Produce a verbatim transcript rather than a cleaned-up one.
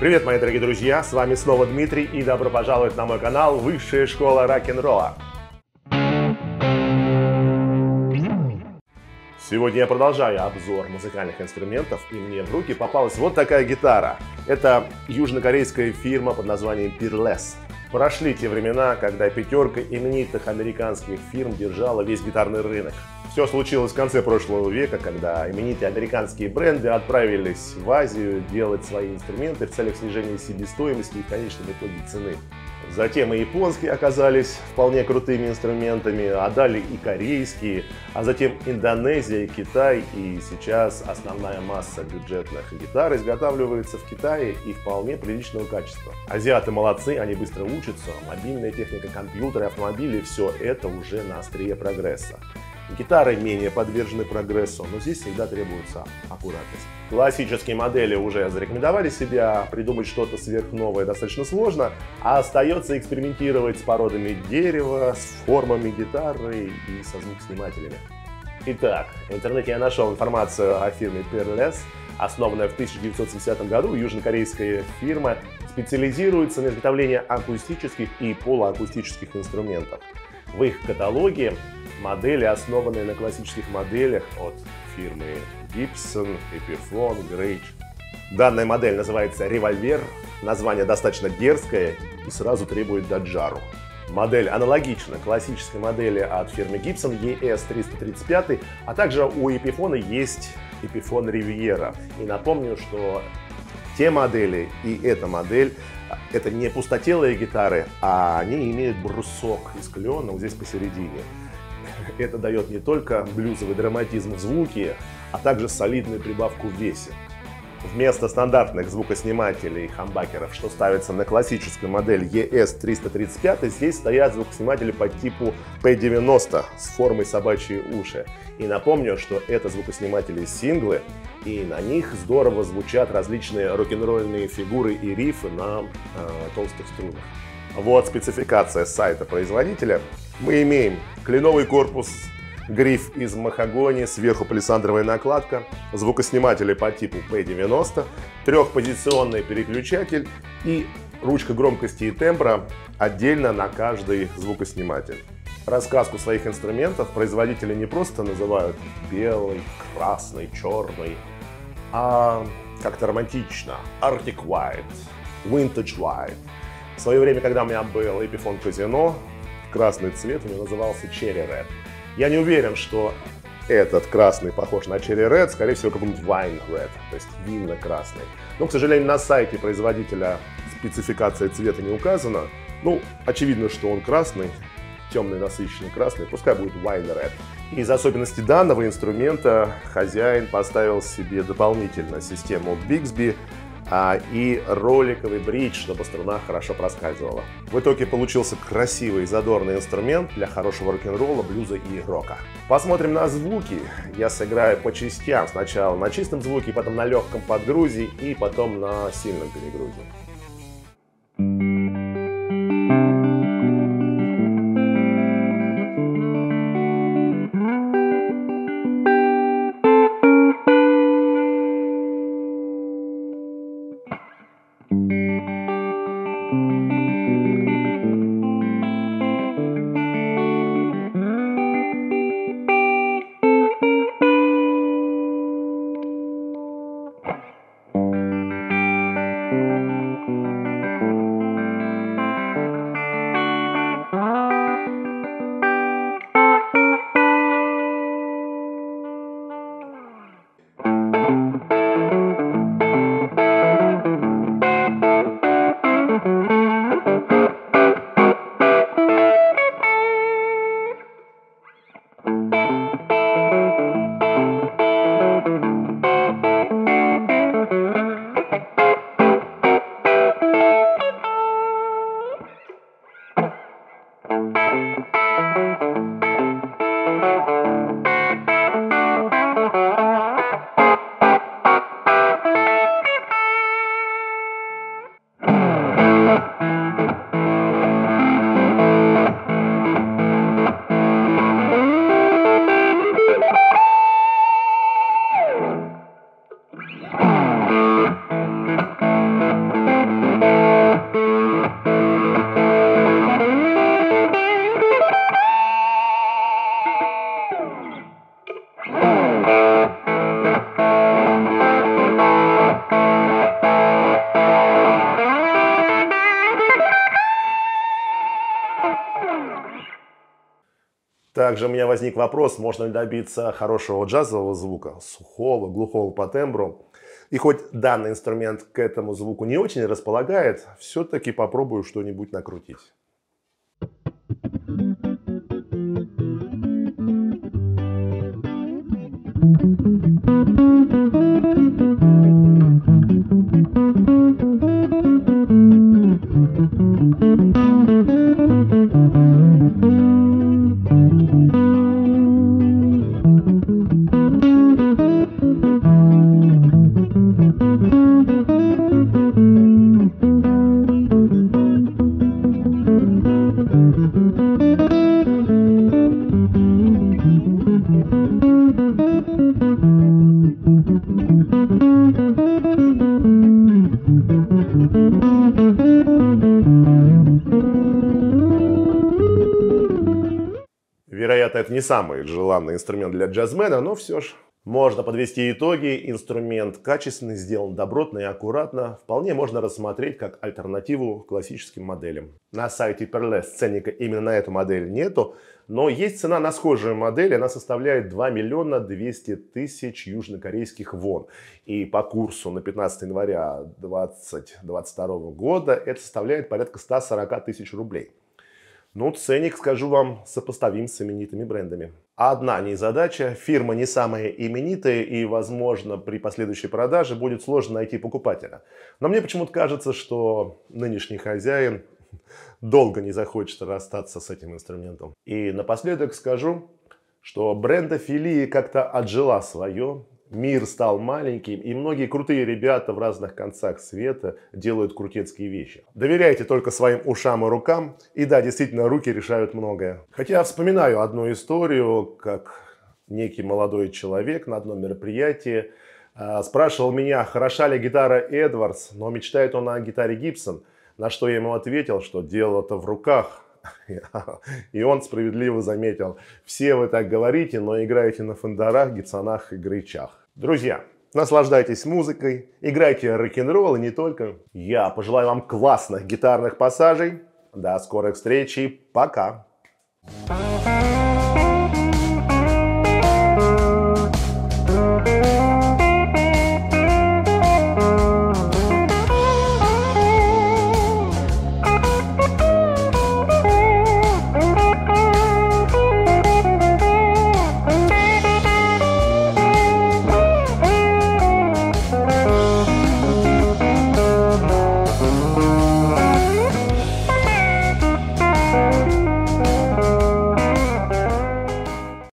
Привет, мои дорогие друзья, с вами снова Дмитрий и добро пожаловать на мой канал Высшая школа рок-н-ролла. Сегодня я продолжаю обзор музыкальных инструментов, и мне в руки попалась вот такая гитара. Это южнокорейская фирма под названием Peerless. Прошли те времена, когда пятерка именитых американских фирм держала весь гитарный рынок. Все случилось в конце прошлого века, когда именитые американские бренды отправились в Азию делать свои инструменты в целях снижения себестоимости и в конечном итоге цены. Затем и японские оказались вполне крутыми инструментами, а далее и корейские, а затем Индонезия, Китай, и сейчас основная масса бюджетных гитар изготавливается в Китае и вполне приличного качества. Азиаты молодцы, они быстро учатся, мобильная техника, компьютеры, автомобили – все это уже на острие прогресса. Гитары менее подвержены прогрессу, но здесь всегда требуется аккуратность. Классические модели уже зарекомендовали себя, придумать что-то сверхновое достаточно сложно, а остается экспериментировать с породами дерева, с формами гитары и со звукоснимателями. Итак, в интернете я нашел информацию о фирме Peerless. Основанная в тысяча девятьсот семидесятом году, южнокорейская фирма специализируется на изготовлении акустических и полуакустических инструментов. В их каталоге модели, основанные на классических моделях от фирмы Gibson, Epiphone, Gretsch. Данная модель называется «Револьвер». Название достаточно дерзкое и сразу требует даджару. Модель аналогична классической модели от фирмы Gibson и эс триста тридцать пять, а также у Epiphone есть Epiphone Riviera. И напомню, что те модели и эта модель – это не пустотелые гитары, а они имеют брусок из клена вот здесь посередине. Это дает не только блюзовый драматизм в звуке, а также солидную прибавку в весе. Вместо стандартных звукоснимателей хамбакеров, что ставятся на классическую модель и эс триста тридцать пять, здесь стоят звукосниматели по типу пи девяносто с формой собачьи уши. И напомню, что это звукосниматели синглы, и на них здорово звучат различные рок-н-ролльные фигуры и рифы на э, толстых струнах. Вот спецификация с сайта производителя. Мы имеем кленовый корпус, гриф из махагони, сверху палисандровая накладка, звукосниматели по типу пи девяносто, трехпозиционный переключатель и ручка громкости и тембра отдельно на каждый звукосниматель. Рассказку своих инструментов производители не просто называют белый, красный, черный, а как-то романтично. Arctic White, Vintage White. В свое время, когда у меня был Epiphone Casino, красный цвет у него назывался Cherry Red. Я не уверен, что этот красный похож на Cherry Red, скорее всего, какой-нибудь Wine Red, то есть винно-красный. Но, к сожалению, на сайте производителя спецификация цвета не указана. Ну, очевидно, что он красный, темный насыщенный красный, пускай будет Wine Red. Из особенностей данного инструмента хозяин поставил себе дополнительно систему Bixby а, и роликовый бридж, чтобы струна хорошо проскальзывала. В итоге получился красивый задорный инструмент для хорошего рок-н-ролла, блюза и рока. Посмотрим на звуки. Я сыграю по частям. Сначала на чистом звуке, потом на легком подгрузе и потом на сильном перегрузе. Также у меня возник вопрос, можно ли добиться хорошего джазового звука, сухого, глухого по тембру. И хоть данный инструмент к этому звуку не очень располагает, все-таки попробую что-нибудь накрутить. Вероятно, это не самый желанный инструмент для джазмена, но все же можно подвести итоги. Инструмент качественный, сделан добротно и аккуратно. Вполне можно рассмотреть как альтернативу классическим моделям. На сайте Peerless ценника именно на эту модель нету, но есть цена на схожую модель. Она составляет два миллиона двести тысяч южнокорейских вон. И по курсу на пятнадцатое января две тысячи двадцать второго года это составляет порядка ста сорока тысяч рублей. Ну, ценник, скажу вам, сопоставим с именитыми брендами. Одна незадача, фирма не самая именитая и, возможно, при последующей продаже будет сложно найти покупателя. Но мне почему-то кажется, что нынешний хозяин долго не захочет расстаться с этим инструментом. И напоследок скажу, что брендофилия как-то отжила свое. Мир стал маленьким, и многие крутые ребята в разных концах света делают крутецкие вещи. Доверяйте только своим ушам и рукам. И да, действительно, руки решают многое. Хотя вспоминаю одну историю, как некий молодой человек на одном мероприятии э, спрашивал меня, хороша ли гитара Эдвардс, но мечтает он о гитаре Гибсон. На что я ему ответил, что дело-то в руках. И он справедливо заметил, все вы так говорите, но играете на фендерах, гибсонах и грейчах. Друзья, наслаждайтесь музыкой, играйте рок-н-ролл и не только. Я пожелаю вам классных гитарных пассажей. До скорых встреч и пока!